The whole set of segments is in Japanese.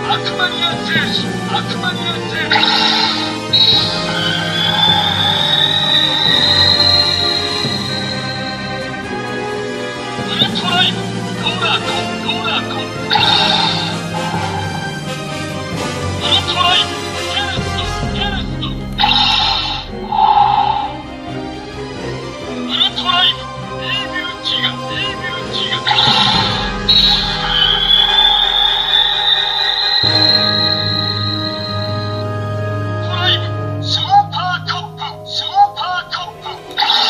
クマニア星人アクマニア星人ウルトライブローラーコンローラーコンウルトライブギャラストギャラストウルトライブイービルティガイービルティガトライブスーパーカップスーパーカップ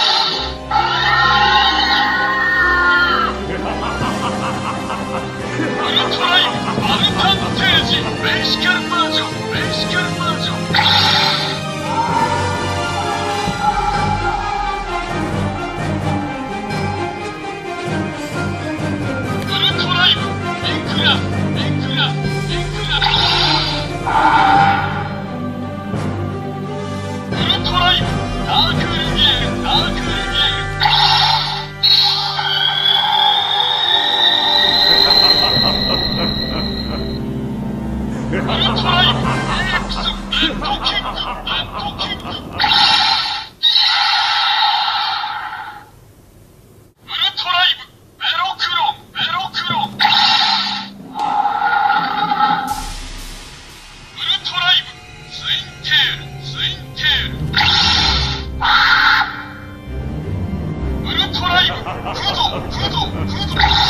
ウルトライブアルタンテージベーシカルバージョンベーシカルバージョンウルトライブインクラスインクラスインクラスウルトライブダークルミエルダークルミエルウルトライブ EX レッドキングレッドキングウルトライブベロクロンベロクロンウルトライブツインテールツインテールウルトライブフドフドフド